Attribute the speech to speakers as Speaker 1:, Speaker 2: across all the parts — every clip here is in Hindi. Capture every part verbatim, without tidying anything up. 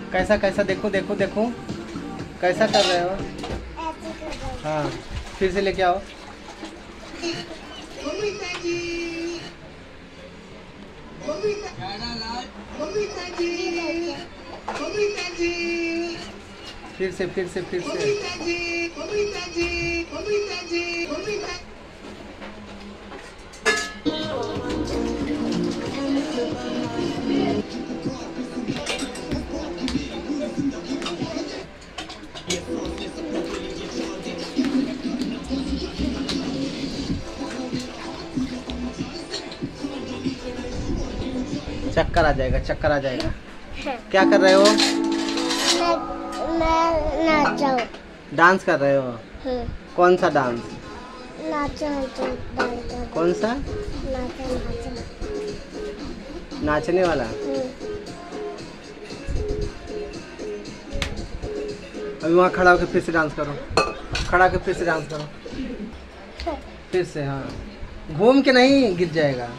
Speaker 1: कैसा कैसा देखो देखो देखो कैसा कर रहे हो? हाँ फिर से लेके आओ। फिर से फिर से फिर से चक्कर आ जाएगा, चक्कर आ जाएगा। क्या कर रहे हो?
Speaker 2: मैं नाचा हूँ।
Speaker 1: डांस कर रहे हो? कौन सा डांस?
Speaker 2: नाचा
Speaker 1: कौन सा?
Speaker 2: नाचा नाचा
Speaker 1: नाचने वाला। अभी वहाँ खड़ा होकर फिर से डांस करो, खड़ा होकर फिर से डांस करो, फिर से। हाँ घूम के नहीं, गिर जाएगा।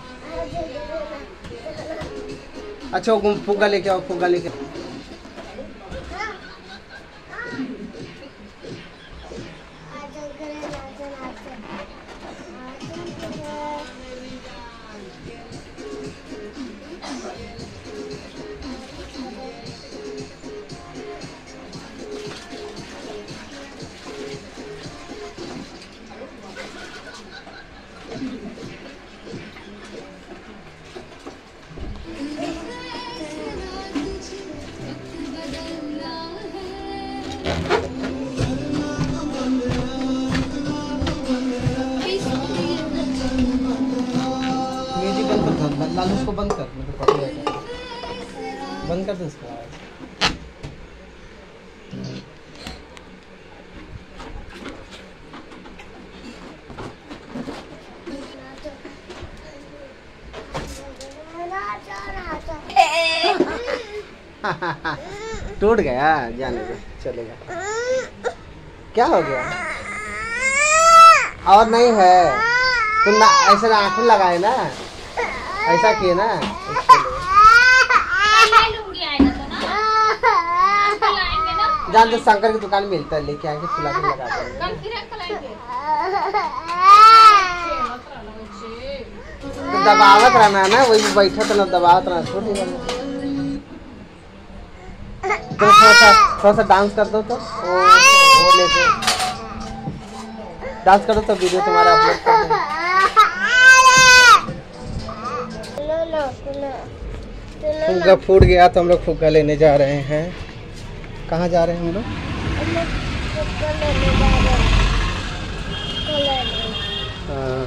Speaker 1: अच्छा वो फुग्गा लेके आओ, फुग्गा लेके आओ। लालू उसको बंद कर, मुझे पता है। बंद कर दो इसको। टूट गया, जाने दो, चलेगा। क्या हो गया? और नहीं है तुम ना ऐसे आंखें लगाए ना, ऐसा किए ना। जान तो शंकर की दुकान में मिलता है, लेके आएंगे फुला के लगा देंगे। तो दबावत रहना ना, वही बैठा तो ना दबावत रहना, छोड़ नहीं। तो थोड़ा सा थोड़ा सा डांस कर दो तो वो, वो लेके डांस करो तो वीडियो तुम्हारा अपलोड कर दो। फुग्गा फूट गया तो हम लोग फुग्गा लेने जा रहे हैं। कहाँ जा रहे हैं हम लोग? हाँ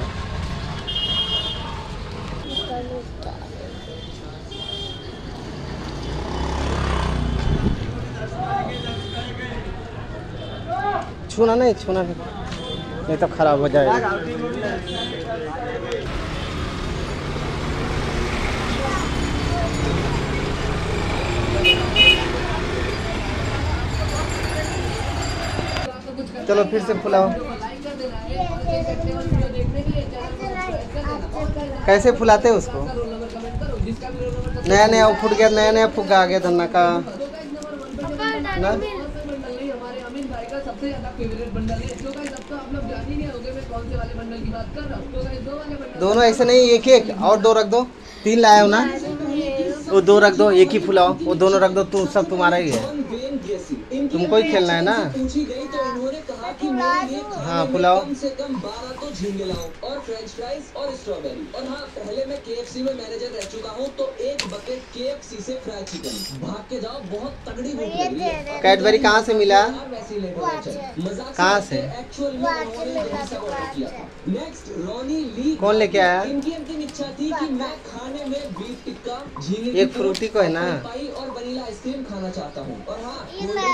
Speaker 1: छूना नहीं, छूना नहीं, नहीं तो खराब हो जाएगा। चलो फिर से फुलाओ। कैसे फुलाते हैं उसको? नया नया वो फूट गया, नया नया फुग्गा आ गया धन्ना का ना। दोनों ऐसे नहीं, एक एक और दो रख दो। तीन लाया हो ना, वो दो रख दो, एक ही फुलाओ। वो दोनों रख दो, तुम सब तुम्हारा ही है, तुमको ही खेलना है ना। हाँ फुलाओ। कम से कम बारह तो झींगे लाओ और फ्रेंच फ्राइज और स्ट्रॉबेरी। और हाँ पहले मैं केएफसी में मैनेजर रह चुका हूँ, तो एक बकेट केएफसी से फ्राइड चिकन। भाग के जाओ, बहुत तगड़ी भूख लगी है। कैडबरी कहाँ से मिला? कहाँ से? Next Ronnie Lee. कौन लेके आया? इनकी अंतिम इच्छा थी कि मैं खाने में बीफ टिक्का, झींगे, एक फ्रूटी को है ना, और वनीला आइसक्रीम खाना चाहता हूँ। और हाँ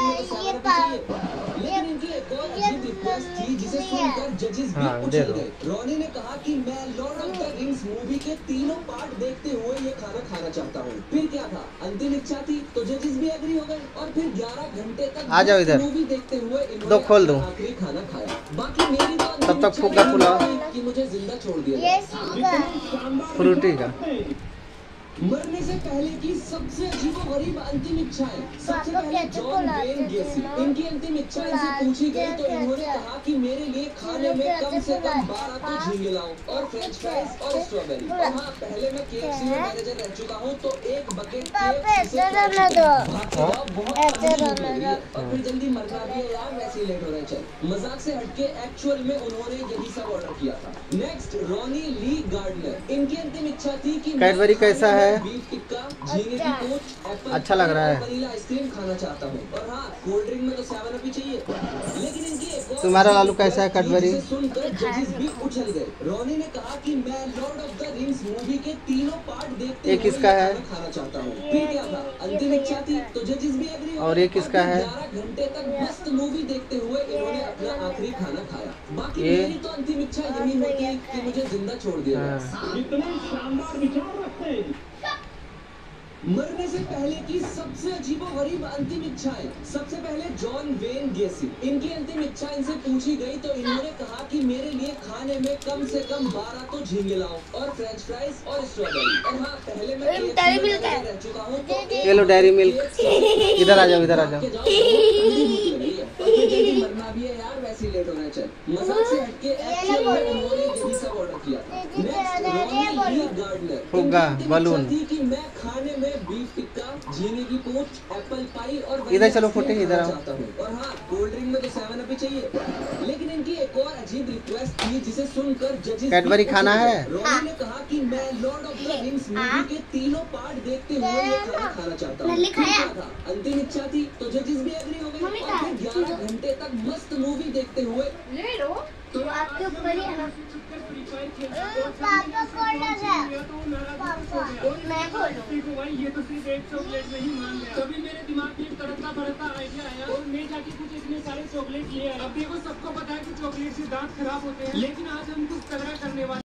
Speaker 1: लेकिन इनकी एक और अजीब रिक्वेस्ट थी जिसे सुनकर जजेस भी उछल गए। रॉनी ने कहा कि मैं lord of the rings movie के तीनों पार्ट देखते हुए ये खाना खाना चाहता हूँ। फिर क्या था, अंतिम इच्छा थी तो जजेस भी एग्री हो गए और फिर ग्यारह घंटे तक आ जाओ इधर मूवी देखते हुए दो खोल दो आखिरी खाना खाया। बाकी मेरी तो तब तक फुग्गा फुलाओ कि मुझे जिंदा छोड़ दिया। फ्रूटी का मरने से पहले की सबसे अजीबोगरीब अंतिम इच्छाएं। सबसे पहले जॉन वेन गेसी, इनकी अंतिम इच्छा इनसे पूछी गई तो इन्होंने कहा कि मेरे लिए खाने में कम से कम बारह तो झींगे लाओ और फ्रेंच फ्राइज और स्ट्रॉबेरी। और हाँ, पहले मैं केएफसी में मैनेजर रह चुका हूँ तो एक बकेट केएफसी से बहुत और फिर जल्दी मरना भी है यार, वैसे ही लेट हो रहे चल। मजाक से हटके एक्चुअल में उन्होंने यही सब ऑर्डर किया था। नेक्स्ट रॉनी ली गार्डनर, इनकी अंतिम इच्छा थी कि
Speaker 3: कैडबरी कैसा है?
Speaker 1: बीफ टिक्का, झींगे की पोच, एप्पल
Speaker 3: अच्छा लग रहा है।
Speaker 1: वनीला आइसक्रीम खाना चाहता हूँ और हाँ, कोल्ड ड्रिंक में तो सेवन अप ही चाहिए। लेकिन इनकी एक और
Speaker 3: तुम्हारा लालू कैसा है कैडबरी?
Speaker 1: सुनकर जजेस भी उछल गए। रॉनी ने कहा कि मैं lord of the rings movie के तीनों पार्ट देखते
Speaker 3: ये किसका है?
Speaker 1: खाना चाहता हूँ। फिर क्या था, अंतिम इच्छा थी तो जजेस भी एग्री हो गए।
Speaker 3: और ये किसका है?
Speaker 1: ग्यारह घंटे तक मस्त मूवी देखते हुए इन्होंने अपना आखिरी खाना खाया। बाकी
Speaker 3: ये?
Speaker 1: मेरी तो अंतिम इच्छा यही होती कि मुझे जिंदा छोड़ दिया जाए।
Speaker 3: हाँ।
Speaker 1: इतने शानदार विचार रखते हैं। मरने से पहले की सबसे अजीबोगरीब अंतिम इच्छाएं। सबसे पहले जॉन वेन गेसी, इनकी अंतिम इच्छा इनसे पूछी गई तो इन्होंने कहा कि मेरे लिए खाने में कम से कम बारह तो झींगे लाओ और फ्रेंच फ्राइज और स्ट्रॉबेरी। और हाँ, पहले मैं केएफसी में रह चुका हूँ तो
Speaker 3: ये लो डेयरी मिल्क। इधर आ जाओ, इधर आ जाओ।
Speaker 1: मरना भी है यार, वैसे ही लेट हो रहा है चल। मजाक से हटके एक्चुअल में उन्होंने यही सब ऑर्डर किया था। नेक्स्ट रॉनी ली गार्डनर,
Speaker 3: फुग्गा, बलून।
Speaker 1: थी कि मैं खाने में बीफ टिक्का, झींगे की पोच, एप्पल पाई और
Speaker 3: इधर चलो फुटे, इधर आओ।
Speaker 1: चाहता हूँ और हाँ, कोल्ड ड्रिंक में तो सेवन अप ही चाहिए। लेकिन इनकी एक और अजीब रिक्वेस्ट थी जिसे सुनकर जजेस
Speaker 3: कैडबरी खाना है?
Speaker 1: रॉनी ने कहा कि मैं lord of the rings movie के तीनों पार्ट देखते हुए ये खाना खाना चाहता हूँ। क्या था, अंतिम इच्छा थी तो जजेस भी एग्री हो गए और फिर ग्यारह घंटे तक मस्त मूवी देखते हुए
Speaker 2: ले लो तो आपके ऊपर ही है ना। पापा खोल है, पापा मैं खोलूं।
Speaker 4: भाई ये तो सिर्फ एक चॉकलेट में ही मान गया। तभी मेरे दिमाग में एक तड़कता भड़कता आइडिया आया और मैं जाके कुछ इतने सारे चॉकलेट ले आया। अब देखो सबको पता है कि चॉकलेट से दांत खराब होते हैं, लेकिन आज हम कुछ तगड़ा करने वाले